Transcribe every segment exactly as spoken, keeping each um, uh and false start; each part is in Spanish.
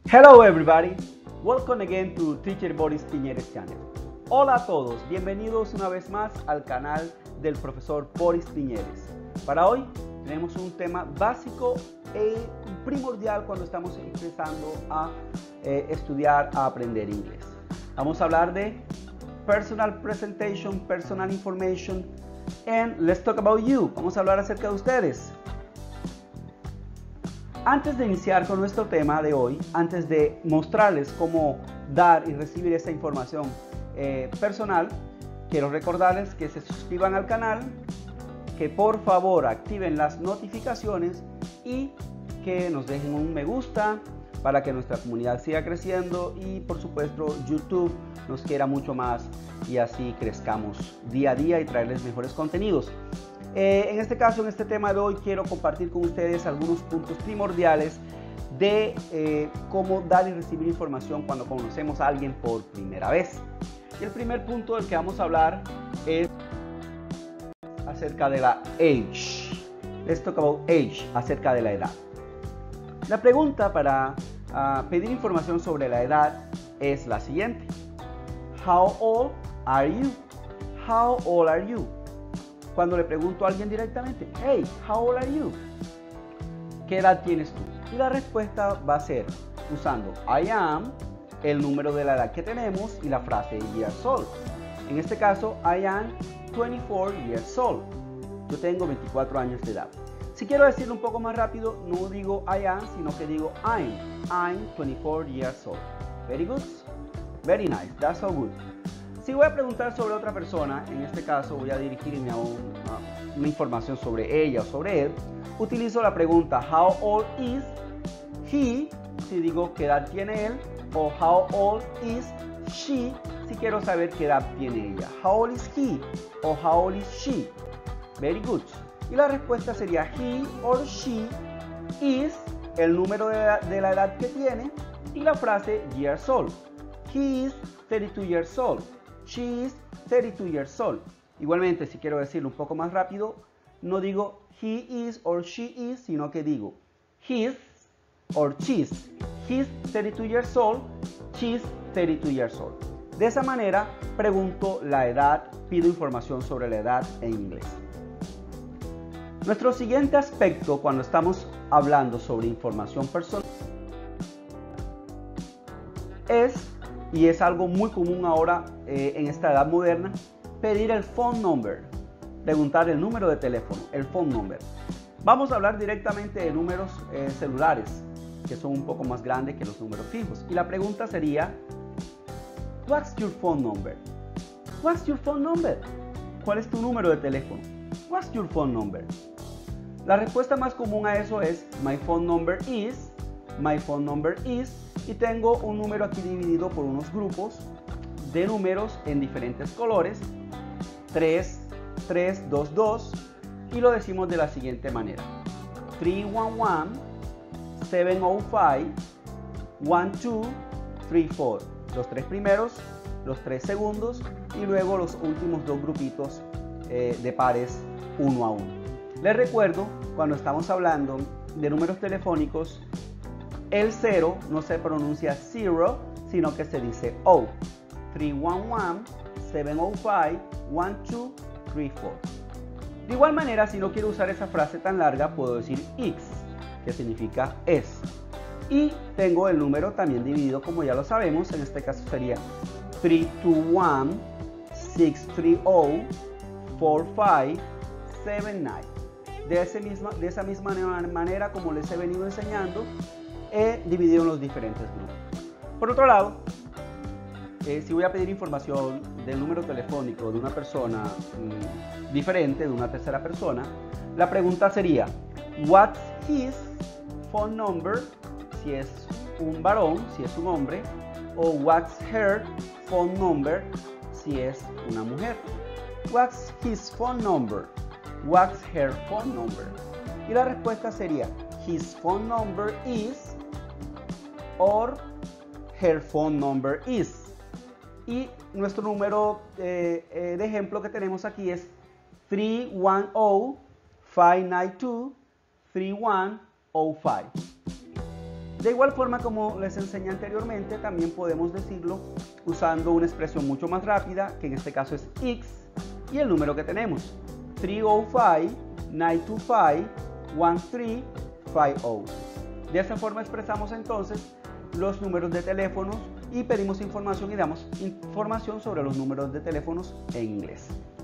Hello everybody, welcome again to Teacher Boris Piñeres Channel. Hola a todos, bienvenidos una vez más al canal del profesor Boris Piñeres. Para hoy tenemos un tema básico e primordial cuando estamos empezando a eh, estudiar, a aprender inglés. Vamos a hablar de Personal Presentation, Personal Information, and Let's Talk About You. Vamos a hablar acerca de ustedes. Antes de iniciar con nuestro tema de hoy, antes de mostrarles cómo dar y recibir esa información eh, personal, quiero recordarles que se suscriban al canal, que por favor activen las notificaciones y que nos dejen un me gusta para que nuestra comunidad siga creciendo y por supuesto YouTube nos quiera mucho más y así crezcamos día a día y traerles mejores contenidos. Eh, en este caso, en este tema de hoy, quiero compartir con ustedes algunos puntos primordiales de eh, cómo dar y recibir información cuando conocemos a alguien por primera vez. Y el primer punto del que vamos a hablar es acerca de la age. Let's talk about age, acerca de la edad. La pregunta para uh, pedir información sobre la edad es la siguiente. How old are you? How old are you? Cuando le pregunto a alguien directamente, hey, how old are you? ¿Qué edad tienes tú? Y la respuesta va a ser usando I am, el número de la edad que tenemos y la frase years old. En este caso, I am twenty-four years old. Yo tengo veinticuatro años de edad. Si quiero decirlo un poco más rápido, no digo I am, sino que digo I'm. I'm twenty-four years old. Very good. Very nice. That's all good. Si voy a preguntar sobre otra persona, en este caso voy a dirigirme a, un, a una información sobre ella o sobre él, utilizo la pregunta how old is he, si digo qué edad tiene él, o how old is she, si quiero saber qué edad tiene ella. How old is he o how old is she. Very good. Y la respuesta sería he or she is el número de la, de la edad que tiene y la frase years old. He is thirty-two years old. She is thirty-two years old. Igualmente, si quiero decirlo un poco más rápido, no digo he is or she is, sino que digo his or she's. He's thirty-two years old, she's thirty-two years old. De esa manera, pregunto la edad, pido información sobre la edad en inglés. Nuestro siguiente aspecto cuando estamos hablando sobre información personal es, y es algo muy común ahora eh, en esta edad moderna, pedir el phone number, preguntar el número de teléfono, el phone number. Vamos a hablar directamente de números eh, celulares, que son un poco más grandes que los números fijos. Y la pregunta sería, what's your phone number? What's your phone number? ¿Cuál es tu número de teléfono? What's your phone number? La respuesta más común a eso es, my phone number is, my phone number is, y tengo un número aquí dividido por unos grupos de números en diferentes colores, tres, tres, dos, dos, y lo decimos de la siguiente manera, three one one, seven oh five, one two, three four, los tres primeros, los tres segundos y luego los últimos dos grupitos eh, de pares uno a uno. Les recuerdo, cuando estamos hablando de números telefónicos, el cero no se pronuncia zero, sino que se dice O. three one one, seven oh five, one two, three four. De igual manera, si no quiero usar esa frase tan larga, puedo decir X, que significa es. Y tengo el número también dividido, como ya lo sabemos, en este caso sería three two one, six three oh, four five, seven nine. De, ese misma, de esa misma manera, como les he venido enseñando, he dividido en los diferentes grupos. Por otro lado, eh, si voy a pedir información del número telefónico de una persona mmm, diferente, de una tercera persona, la pregunta sería, what's his phone number, si es un varón, si es un hombre, o what's her phone number, si es una mujer. What's his phone number? What's her phone number? Y la respuesta sería, his phone number is, or her phone number is. Y nuestro número eh, eh, de ejemplo que tenemos aquí es three one zero, five nine two, three one zero five. De igual forma, como les enseñé anteriormente, también podemos decirlo usando una expresión mucho más rápida, que en este caso es X, y el número que tenemos, tres cero cinco, nueve dos cinco, uno tres cinco cero. De esa forma expresamos entonces los números de teléfonos y pedimos información y damos información sobre los números de teléfonos en inglés.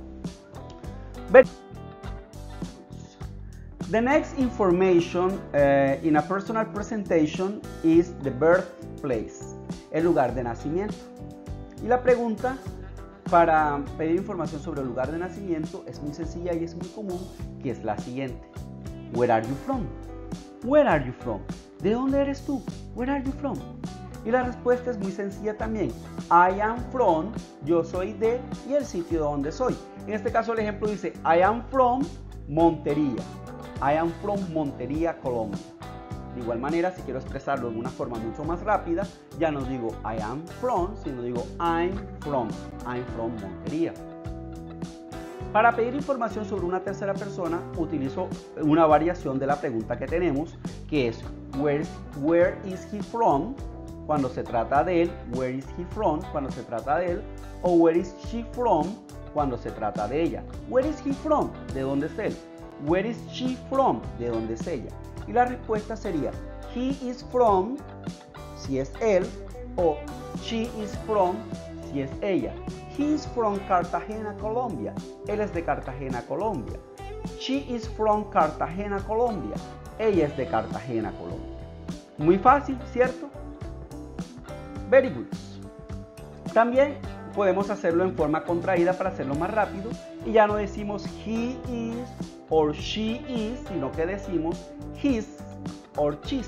The next information uh, in a personal presentation is the birthplace, el lugar de nacimiento. Y la pregunta para pedir información sobre el lugar de nacimiento es muy sencilla y es muy común, que es la siguiente. Where are you from? Where are you from? ¿De dónde eres tú? Where are you from? Y la respuesta es muy sencilla también. I am from, yo soy de, y el sitio donde soy. En este caso el ejemplo dice, I am from Montería. I am from Montería, Colombia. De igual manera, si quiero expresarlo de una forma mucho más rápida, ya no digo I am from, sino digo I'm from. I'm from Montería. Para pedir información sobre una tercera persona, utilizo una variación de la pregunta que tenemos, que es Where, where is he from? Cuando se trata de él, Where is he from? Cuando se trata de él, o Where is she from? Cuando se trata de ella. Where is he from? ¿De dónde es él? Where is she from? ¿De dónde es ella? Y la respuesta sería He is from, si es él, o She is from, si es ella. He is from Cartagena, Colombia. Él es de Cartagena, Colombia. She is from Cartagena, Colombia. Ella es de Cartagena, Colombia. Muy fácil, ¿cierto? Very good. También podemos hacerlo en forma contraída para hacerlo más rápido y ya no decimos he is or she is, sino que decimos his or she's.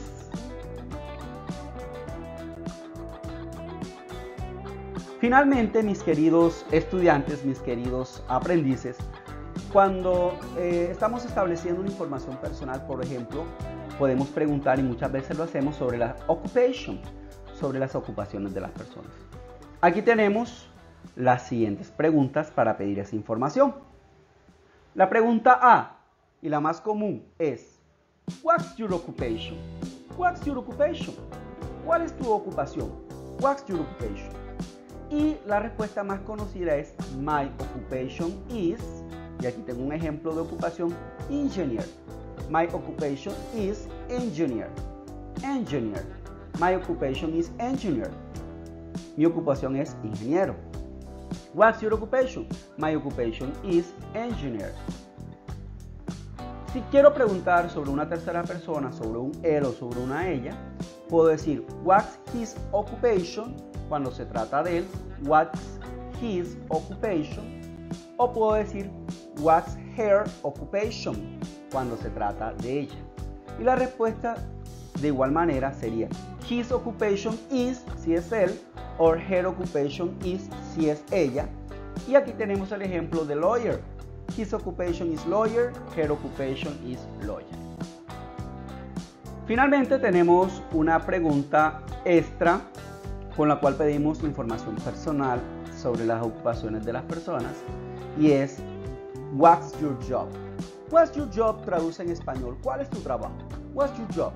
Finalmente, mis queridos estudiantes, mis queridos aprendices, cuando eh, estamos estableciendo una información personal, por ejemplo, podemos preguntar, y muchas veces lo hacemos, sobre la occupation, sobre las ocupaciones de las personas. Aquí tenemos las siguientes preguntas para pedir esa información. La pregunta A, y la más común, es What's your occupation? What's your occupation? ¿Cuál es tu ocupación? What's your occupation? Y la respuesta más conocida es My occupation is, y aquí tengo un ejemplo de ocupación, engineer. My occupation is engineer. Engineer. My occupation is engineer. Mi ocupación es ingeniero. What's your occupation? My occupation is engineer. Si quiero preguntar sobre una tercera persona, sobre un él o sobre una ella, puedo decir What's his occupation? Cuando se trata de él, What's his occupation? O puedo decir What's her occupation? Cuando se trata de ella. Y la respuesta de igual manera sería His occupation is, si es él, or her occupation is, si es ella. Y aquí tenemos el ejemplo de lawyer. His occupation is lawyer, her occupation is lawyer. Finalmente tenemos una pregunta extra con la cual pedimos información personal sobre las ocupaciones de las personas y es What's your job? What's your job traduce en español, ¿cuál es tu trabajo? What's your job?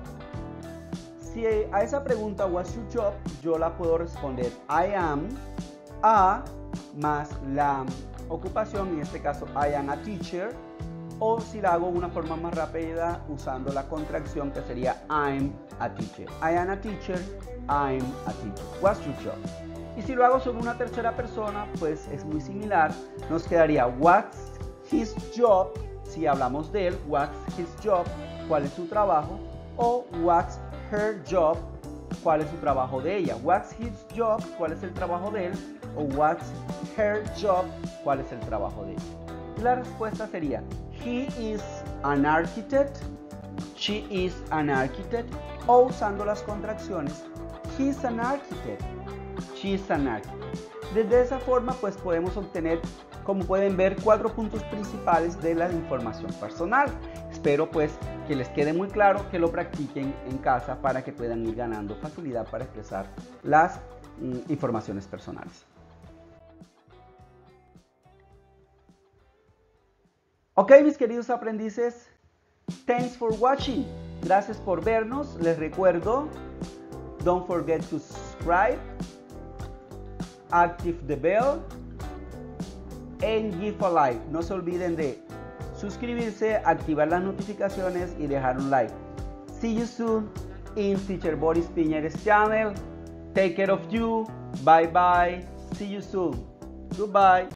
Si a esa pregunta What's your job yo la puedo responder I am a más la ocupación, en este caso I am a teacher, o si la hago de una forma más rápida usando la contracción que sería I'm a teacher. I am a teacher, I'm a teacher. What's your job? Y si lo hago sobre una tercera persona, pues es muy similar. Nos quedaría What's his job? Si hablamos de él, What's his job? ¿Cuál es su trabajo? O What's her job? ¿Cuál es su trabajo de ella? What's his job? ¿Cuál es el trabajo de él? O What's her job? ¿Cuál es el trabajo de ella? Y la respuesta sería He is an architect, she is an architect, o usando las contracciones He's an architect, she's an architect. Desde esa forma pues podemos obtener, como pueden ver, cuatro puntos principales de la información personal. Espero pues que les quede muy claro, que lo practiquen en casa para que puedan ir ganando facilidad para expresar las mm, informaciones personales. Ok, mis queridos aprendices, thanks for watching. Gracias por vernos. Les recuerdo, don't forget to subscribe, active the bell, and give a like. No se olviden de suscribirse, activar las notificaciones y dejar un like. See you soon in Teacher Boris Piñeres channel. Take care of you. Bye bye. See you soon. Goodbye.